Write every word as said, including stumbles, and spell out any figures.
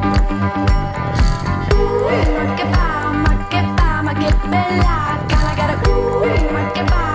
Ooh, ma che fa, ma che fa, ma che bella. Cala cara, ooh, ma che fa.